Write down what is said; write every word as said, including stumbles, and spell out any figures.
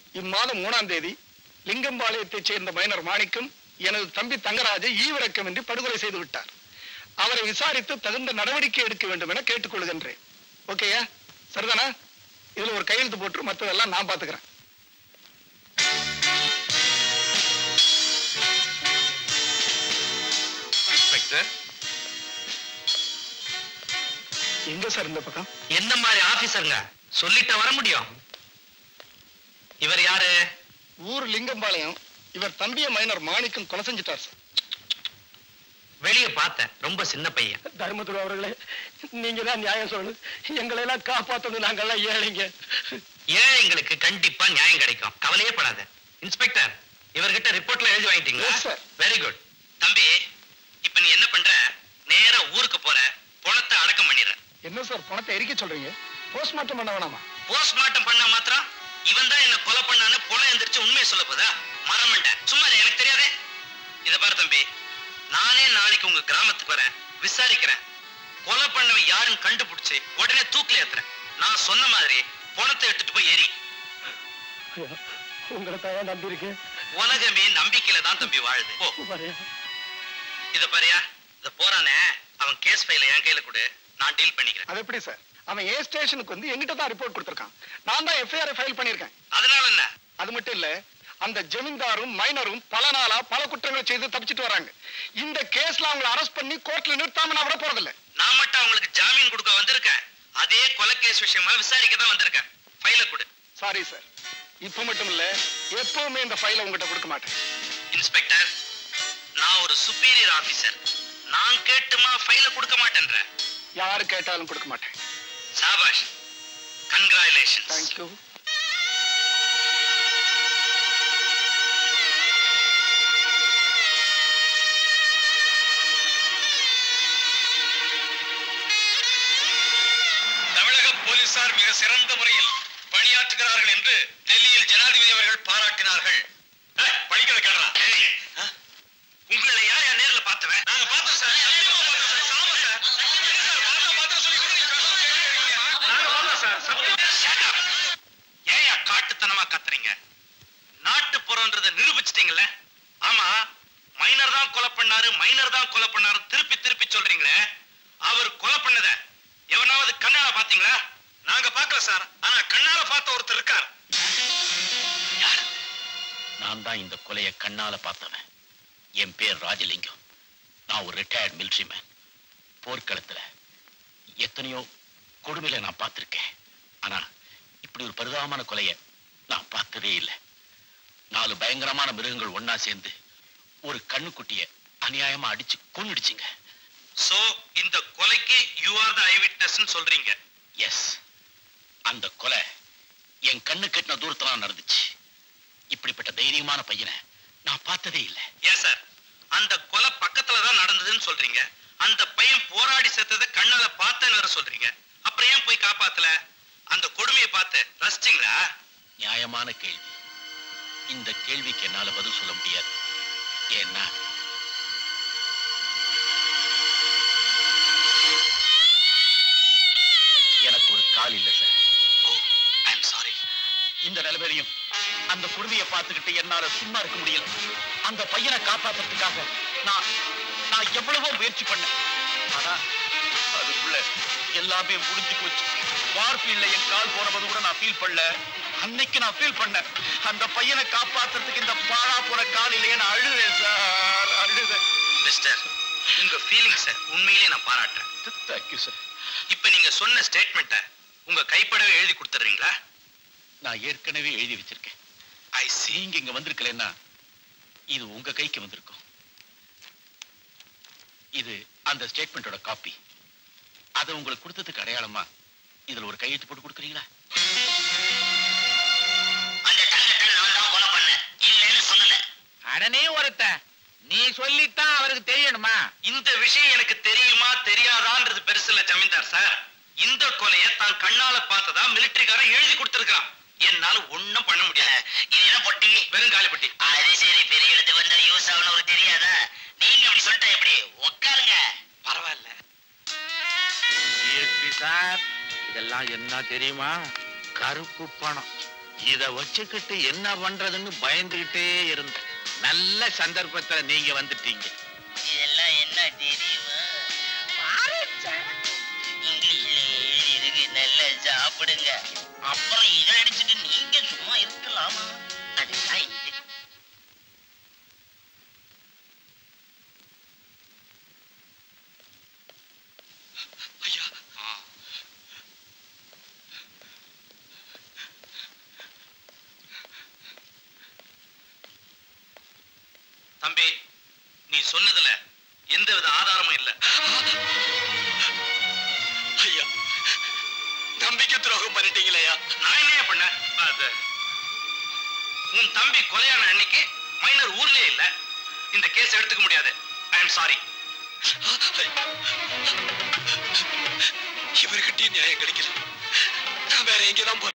இம்மாதம் மூணாம் தேதி லிங்கம்பாளையத்தைச் சேர்ந்த மைனர் மாணிக்கம் எனது தம்பி தங்கராஜை ஈவிரக்கமின்றி படுகொலை செய்து விட்டார். அவரை விசாரித்து தகுந்த நடவடிக்கை எடுக்க வேண்டும் என கேட்டுக்கொள்கின்றேன். ஓகேயா? சரிதானா? இதுல ஒரு கையெழுத்து போட்டு மற்றதெல்லாம் நான் பாத்துக்கிறேன். எங்க சார் இந்த பக்கம்? எந்த மாதிரி ஆபீசருங்க சொல்லிட்ட வர முடியும்? இவர் யாரு? ஊர் லிங்கம்பாளையம். இவர் தம்பிய மைனர் மாணிக்கம் கொலை செஞ்சிட்டார் சார். வெளியே பார்த்தேன், ரொம்ப சின்ன பையன். தர்மதுரை அவர்களே, நீங்க தான் நியாயம் சொல்லணும். எங்களை எல்லாம் காப்பாத்தணும். நாங்கெல்லாம் ஏழைங்க. ஏழைங்களுக்கு கண்டிப்பா நியாயம் கிடைக்கும், கவலையே படாத. இன்ஸ்பெக்டர், இவர்கிட்ட ரிப்போர்ட்ல எழுதி வாங்கிட்டீங்களா? Very good. தம்பி, இப்ப நீ என்ன பண்ற? நேரா ஊருக்கு போற, பணத்தை அடக்கம் பண்ணிடுற. என்ன சார் பணத்தை எரிக்க சொல்றீங்க? போஸ்ட்மார்ட்டம் பண்ண வேணாமா? போஸ்ட்மார்ட்டம் பண்ணா மாத்திரம் இவன் தான் என்ன கொலை பண்ணான்னு புலம் எந்திரிச்சு உண்மையை சொல்ல போதா? மறமண்ட சும்மா எனக்கு தெரியாதே. இத பாரு தம்பி, நானே நாளைக்கு உங்க கிராமத்துக்கு வரேன், விசாரிக்கிறேன். கொலை பண்ணவன் யாருன்னு கண்டுபிடிச்சு உடனே தூக்கில ஏத்துறேன். நான் சொன்ன மாதிரி பணத்தை எடுத்துட்டு போய் ஏறி. உங்களை தான் நம்பி இருக்கேன். உலகமே நம்பிக்கையில தான் தம்பி வாழுது. இத பாரியா, இத போறானே அவன் கேஸ் ஃபைல என் கையில கொடு, நான் டீல் பண்ணிக்கிறேன். அது எப்படி சார்? அவன் ஏ ஸ்டேஷனுக்கு வந்து எங்கிட்ட தான் ரிப்போர்ட் கொடுத்திருக்கான். நான் தான் எஃப்ஐஆர் ஃபைல் பண்ணிருக்கேன். அதனால என்ன? அது மட்டும் இல்ல, அந்த ஜமீன்தாரும் மைனரும் பல நாளா பல குற்றங்களை செய்து தப்பிச்சிட்டு வராங்க. இந்த கேஸ்ல அவங்களை அரெஸ்ட் பண்ணி கோர்ட்ல நிறுத்தாம நான் விட போறதில்ல. நான் மட்டும் அவங்களுக்கு ஜாமீன் கொடுக்க வந்திருக்கேன். அதே கொலை கேஸ் விஷயமா விசாரிக்க தான் வந்திருக்கேன். ஃபைல கொடு. சாரி சார், இப்ப மட்டும் இல்ல, எப்பவுமே இந்த ஃபைலை உங்ககிட்ட கொடுக்க மாட்டேன். இன்ஸ்பெக்டர், நான் ஒரு சுப்பீரியர் ஆபீசர். நான் கேட்டுமா ஃபைல கொடுக்க மாட்டேன்ற? யாரு கேட்டாலும் கொடுக்க மாட்டேன். சாபாஷ், கங்க்ராச்சுலேஷன்ஸ். Thank you. தமிழக போலீசார் மிக சிறந்த முறையில் பணியாற்றுகிறார்கள் என்று டெல்லியில் ஜனாதிபதி அவர்கள் பாராட்டினார்கள். படிக்கிறத கேட்கலாம். உங்களை யார் யார் நேரில் பார்த்தவன்? நாங்க பார்த்தோம் சார். ஏயா காட்டுத்தனமா கத்துறீங்க? நாட்டுப்புறம்ன்றதை நிரூபிச்சிட்டீங்கல்ல? ஆமா, மைனர் தான் கொலை பண்ணாரு, மைனர் தான் கொலை பண்ணாரு திருப்பி திருப்பி சொல்றீங்களே, அவர் கொலை பண்ணத எவனாவது கண்ணால பாத்தீங்களா? நாங்க பார்க்கல சார், ஆனா கண்ணால பார்த்த ஒருத்தர் இருக்கார். யார்? நான் தான் இந்த கொலையை கண்ணால பார்த்தவன். என் பேர் ராஜலிங்கம். நான் ஒரு ரிட்டையர்ட் மிலிட்டரி மேன். போர்க்களத்துல எத்தனையோ கொடுமையில நான் பார்த்திருக்கேன். ஆனா இப்படி ஒரு பரிதாபமான கொலையை நான் பார்த்ததே இல்லை. நாலு பயங்கரமான மிருகங்கள் ஒன்னா சேர்ந்து ஒரு கண்ணுக்குட்டிய அநியாயமா அடிச்சு கொன்னுடுச்சுங்க. சோ இந்த கொலைக்கு you are the eye witness சொல்றீங்க? எஸ். அந்த கொலை என் கண்ணு கட்டின தூரத்துல நடந்துச்சு. இப்படிப்பட்ட தைரியமான பையனை நான் பார்த்ததே இல்லை. ஏன் சார், அந்த கொலை பக்கத்துல தான் நடந்ததுன்னு சொல்றீங்க, அந்த பையன் போராடி செத்ததை கண்ணால பார்த்தேன்னு சொல்றீங்க, அப்புறம் ஏன் போய் காப்பாத்தல? அந்த கொடுமையை பார்த்து ரசிச்சீங்களா? நியாயமான கேள்வி. இந்த கேள்விக்கு என்னால பதில் சொல்ல முடியாது. ஏன்னா எனக்கு ஒரு கால் இல்ல sir. O, I am sorry. இந்த நிலைமையிலும் அந்த கொடுமையை பார்த்துக்கிட்டு என்னால சும்மா இருக்க முடியல. அந்த பையனை காப்பாத்துறதுக்காக நான் நான் எவ்வளவோ முயற்சி பண்ணேன். ஆனா அதுக்குள்ள எல்லாமே முடிஞ்சு போச்சு. வார்ஃபீல்ட்ல என் கால் போனது கூட நான் ஃபீல் பண்ணல. அன்னைக்கு நான் ஃபீல் பண்ணேன், அந்த பையனை காப்பாத்துறதுக்கு இந்த பாழா போற கால் இல்லையே. நான் அழுதேன் சார், அழுதேன். மிஸ்டர், உங்க ஃபீலிங்ஸை உண்மையிலேயே நான் பாராட்டுறேன். Thank you sir. இப்ப நீங்க சொன்ன ஸ்டேட்மெண்ட்டை உங்க கைப்படவே எழுதி கொடுத்துறீங்களா? நான் ஏற்கனவே எழுதி வச்சிருக்கேன். ஐ சீ. நீங்க இங்க வந்திருக்கலன்னா இது உங்க கைக்கு வந்திருக்கும். இது அந்த ஸ்டேட்மெண்டோட காப்பி. அதை உங்களுக்கு கொடுத்ததுக்கு அடையாளமா இதுல ஒரு கையெழுத்து போட்டு கொடுக்குறீங்களா? அடனே ஒருத்த நீ சொல்லித்தான் அவருக்கு தெரியணுமா? இந்த விஷயம் எனக்கு தெரியுமா தெரியாதான்றது பெருசு இல்ல ஜமீன்தார் சார். இந்த கொலையை தான் கண்ணால பார்த்ததா மிலிட்டரிக்காரன் எழுதி கொடுத்திருக்கான். என்னால ஒண்ணும் பண்ண முடியல. இது என்ன பொட்டி? வெறுங்காலி பொட்டி. அது சரி, பெரிய இடத்து வந்தா யூஸ் ஆகணும் ஒரு தெரியாதா? நீங்க அப்படி சொல்லிட்டா எப்படி? உட்காருங்க. பரவாயில்ல சார், இதெல்லாம் என்ன தெரியுமா? கருப்பு பணம். இத வச்சுக்கிட்டு என்ன பண்றதுன்னு பயந்துகிட்டே இருந்த நல்ல சந்தர்ப்பத்துல நீங்க வந்துட்டீங்க. இதெல்லாம் என்ன தெரியுமா? இங்கிலீஷ்ல எழுதி இருக்கு, நல்லா சாப்பிடுங்க. அப்புறம் இதை அடிச்சுட்டு நீங்க சும்மா இருக்கலாமா? அதுதான் இது. தம்பி, நீ சொன்னதுல எந்தவித ஆதாரமும் இல்ல. ஐயா, நம்பிக்கை துரோகம் பண்ணிட்டீங்களா? நான் என்ன பண்ண? உன் தம்பி கொலையான அன்னைக்கு மைனர் ஊர்லயே இல்ல. இந்த கேஸ் எடுத்துக்க முடியாது. I am sorry. இவர்கிட்டயும் நியாயம் கிடைக்கல. நான் வேற எங்கதான்